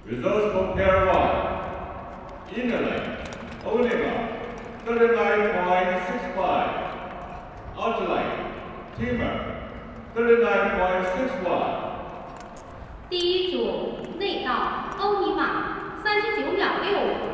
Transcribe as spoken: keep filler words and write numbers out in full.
Results for pair one. Inner line, Onima, thirty-nine point six five. Outer line, Timur, thirty-nine point six one. 第一组内道欧尼玛三十九秒六五。